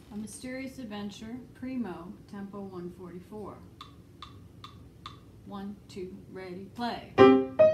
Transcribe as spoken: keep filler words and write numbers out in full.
A Mysterious Adventure, Primo, tempo one forty-four. One, two, ready, play.